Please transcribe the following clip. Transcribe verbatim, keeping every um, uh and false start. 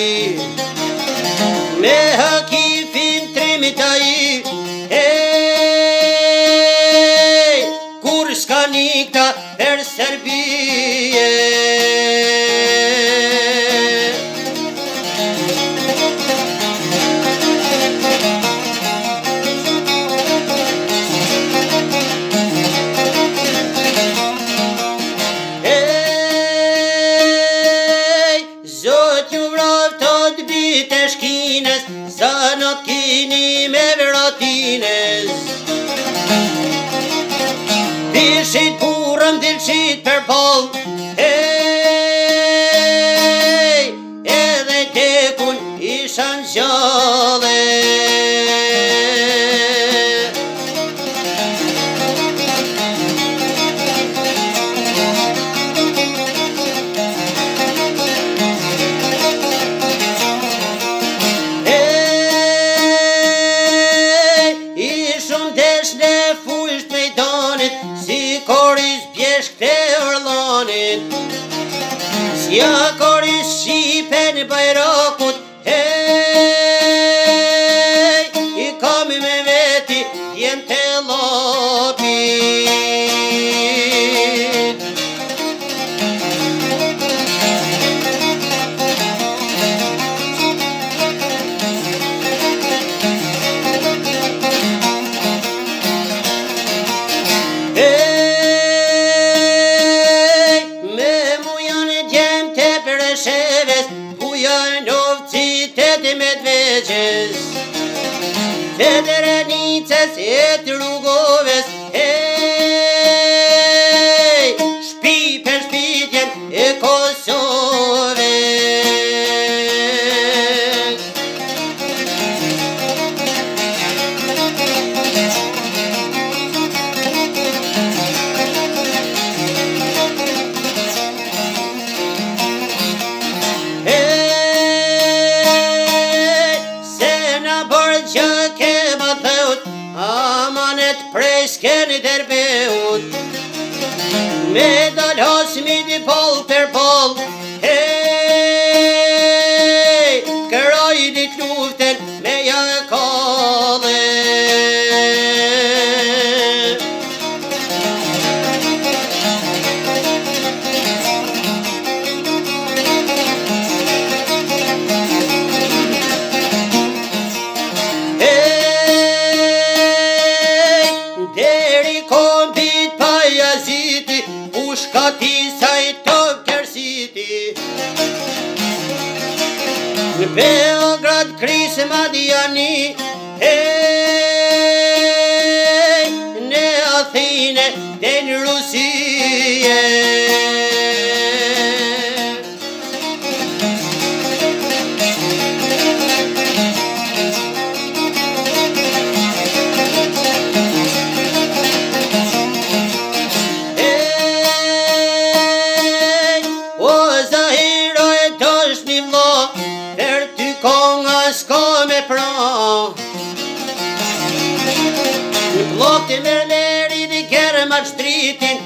me hakifin trimita i kur s'ka nikta her Serbije. Zanat kini me veratines Dishit purëm dilqit për pol Hey, edhe tekun ishan gjale Koris bjeshk të orlanit Sja koris shipen bajrakut Hey, i kam me veti jem të lapit Medveqes Të dërënicës e të rrugoves Hey, shpi për shpitjen e Kosove Skeni derbeut Me dal hasmi di pol per pol Hey, këraj dit luften me jakale Ushkati sa i top kërsiti Në Beograd krisë Madjani Hey, në Athine dhe në Rusije S'ka me pra Në blok të mërleri dhe kërë ma qëtritin